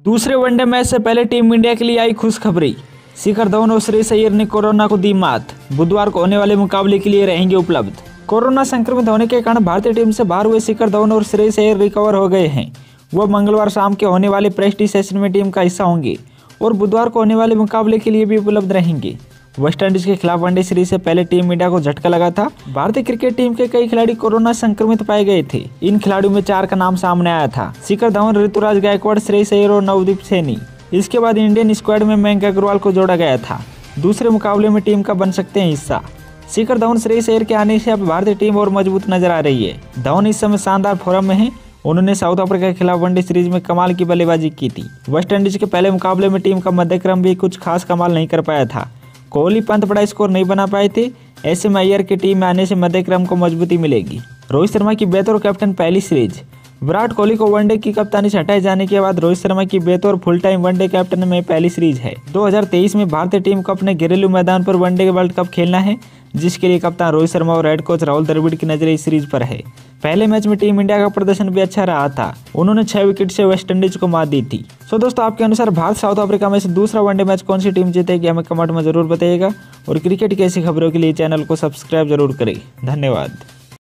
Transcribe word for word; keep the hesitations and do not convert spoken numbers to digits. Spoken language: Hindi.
दूसरे वनडे मैच से पहले टीम इंडिया के लिए आई खुशखबरी। शिखर धवन और श्रेयस अय्यर ने कोरोना को दी मात। बुधवार को होने वाले मुकाबले के लिए रहेंगे उपलब्ध। कोरोना संक्रमित होने के कारण भारतीय टीम से बाहर हुए शिखर धवन और श्रेयस अय्यर रिकवर हो गए हैं। वह मंगलवार शाम के होने वाले प्रेस्टिज सेशन में टीम का हिस्सा होंगे और बुधवार को होने वाले मुकाबले के लिए भी उपलब्ध रहेंगे। वेस्टइंडीज के खिलाफ वनडे सीरीज से पहले टीम इंडिया को झटका लगा था। भारतीय क्रिकेट टीम के कई खिलाड़ी कोरोना संक्रमित पाए गए थे। इन खिलाड़ियों में चार का नाम सामने आया था: शिखर धवन, ऋतुराज गायकवाड़, श्रेयस अय्यर और नवदीप सैनी। इसके बाद इंडियन स्क्वाड में मयंक अग्रवाल को जोड़ा गया था। दूसरे मुकाबले में टीम का बन सकते हैं हिस्सा। शिखर धवन, श्रेयस अय्यर के आने से अब भारतीय टीम और मजबूत नजर आ रही है। धवन इस समय शानदार फॉर्म में है। उन्होंने साउथ अफ्रीका के खिलाफ वनडे सीरीज में कमाल की बल्लेबाजी की थी। वेस्टइंडीज के पहले मुकाबले में टीम का मध्यक्रम भी कुछ खास कमाल नहीं कर पाया था। कोहली, पंत बड़ा स्कोर नहीं बना पाए थे। ऐसे में अय्यर की टीम में आने से मध्यक्रम को मजबूती मिलेगी। रोहित शर्मा की बतौर कैप्टन पहली सीरीज। विराट कोहली को वनडे की कप्तानी से हटाए जाने के बाद रोहित शर्मा की बतौर फुल टाइम वनडे कैप्टन में पहली सीरीज है। दो हज़ार तेईस में भारतीय टीम को अपने घरेलू मैदान पर वनडे वर्ल्ड कप खेलना है, जिसके लिए कप्तान रोहित शर्मा और हेड कोच राहुल द्रविड़ की नजर इस सीरीज पर है। पहले मैच में टीम इंडिया का प्रदर्शन भी अच्छा रहा था। उन्होंने छह विकेट से वेस्टइंडीज को मात दी थी। सो दोस्तों, आपके अनुसार भारत साउथ अफ्रीका में से दूसरा वनडे मैच कौन सी टीम जीतेगी, हमें कमेंट में जरूर बताइएगा। और क्रिकेट की ऐसी खबरों के लिए चैनल को सब्सक्राइब जरूर करें। धन्यवाद।